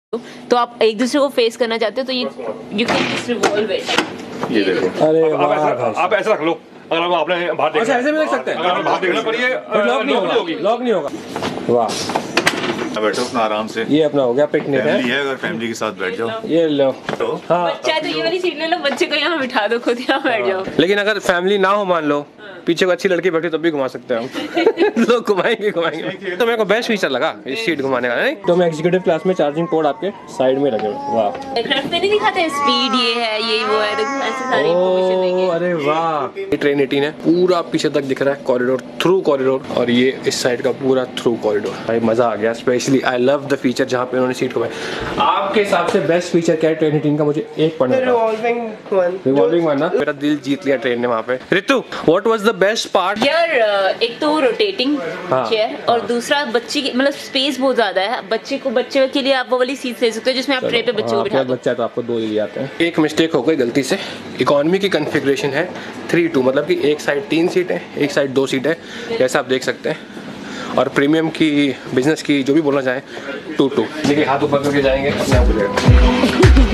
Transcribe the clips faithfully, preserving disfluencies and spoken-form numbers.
तो आप एक दूसरे को फेस करना चाहते हो तो ये you can just revolve it. ये देखो, अरे आप ऐसा आप ऐसा रख लो, अगर आप आपने बाहर देखना, अच्छा ऐसे भी देख सकते हैं, अगर आप बाहर देखना पर ये लॉक नहीं होगा, लॉक नहीं होगा। वाह, बैठो अपना आराम से। ये अपना हो गया पिकनिक है, फैमिली है, अगर फैमिली के साथ बैठ जाओ। ये लो। तो हाँ, बच्चा है तो ये वाली सीट ले लो, बच्चे को यहाँ बिठा दो, खुद यहाँ बैठ जाओ। लेकिन अगर फैमिली ना हो, मान लो पीछे को अच्छी लड़की बैठी तब भी घुमा सकते हैं हम। लोग घुमाएंगे घुमाएंगे। तो मेरे को बेस्ट फीचर लगा इस सीट घुमाने का, नहीं तो मैं एग्जीक्यूटिव क्लास में चार्जिंग पोर्ट आपके साइड में लगे हुए। वाह, एयरक्राफ्ट में नहीं दिखाते स्पीड ये है ये वो है, ऐसे सारी इंफॉर्मेशन देंगे। अरे वाह, ये ट्रेन एटीन है, पूरा पीछे तक दिख रहा है कॉरिडोर, थ्रू कॉरिडोर, और ये इस साइड का पूरा थ्रू कॉरिडोर। भाई मजा आ गया, specially I love the feature जहाँ पे उन्होंने सीट घुमाई। आपके हिसाब से बेस्ट फीचर क्या है ट्रेन एटीन का? मुझे एक पढ़ना था, रिवॉल्विंग वन। रिवॉल्विंग वन ना, मेरा दिल जीत लिया ट्रेन ने वहाँ पे। Ritu, what was the best part? यार एक तो रोटेटिंग हाँ, चेयर, और दूसरा बच्चे की मतलब स्पेस बहुत ज्यादा है। बच्चे को बच्चे के लिए आप वो वाली सीट ले सकते हो जिसमें आप ट्रे पे बच्चे को बिठा दो। बच्चा तो आपको दो ही आते हैं। एक मिस्टेक हो गई गलती से, इकोनॉमी की कॉन्फ़िगरेशन है थ्री टू, मतलब कि एक साइड तीन सीट है, एक साइड दो सीट है, जैसा आप देख सकते हैं। और प्रीमियम की, बिजनेस की, जो भी बोलना चाहें, टू टू। देखिए हाथ ऊपर करके जाएंगे अपने आप हो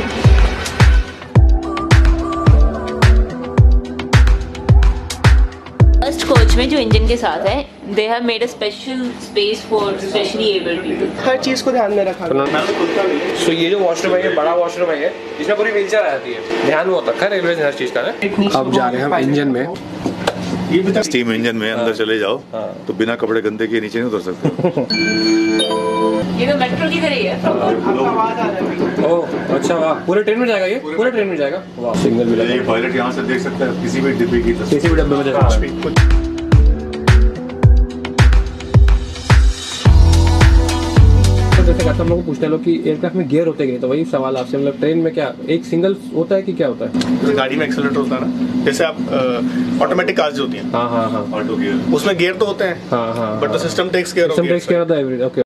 फर्स्ट कोच में जो इंजन के साथ है, they have made a special space for specially abled people. हर चीज को ध्यान में रखा। सो ये जो वॉशरूम है, ये बड़ा वॉशरूम है, ये जिसमें पूरी व्हीलचेयर आ जाती है। ध्यान वो रखा है रेलवे ने हर चीज का ना। अब जा रहे हैं हम इंजन में, स्टीम इंजन में अंदर चले जाओ तो बिना कपड़े गंदे किए नीचे नहीं उतर सकते। ये तो मेट्रो की तरह ही है। आवाज आ रही है। ओह अच्छा, वाह, पूरे ट्रेन में जाएगा ये, पूरे ट्रेन में जाएगा। वाह, सिग्नल भी लगा, ये पायलट यहाँ से देख सकता है किसी भी डिब्बे की तस्वीर। किसी भी डब्बे में जाएगा। जैसे कहता हम लोग पूछते हैं लोग कि एयरक्राफ्ट में गियर होते हैं, तो वही सवाल आपसे, मतलब ट्रेन में क्या एक सिंगल होता है कि क्या होता है? गाड़ी में एक्सेलरेटर होता है ना, जैसे आप ऑटोमेटिक कार्स जो होती हैं, हाँ हाँ हाँ, ऑटो गियर उसमें गियर तो होते हैं, हाँ हाँ, but the system takes care of system takes care of the every. Okay.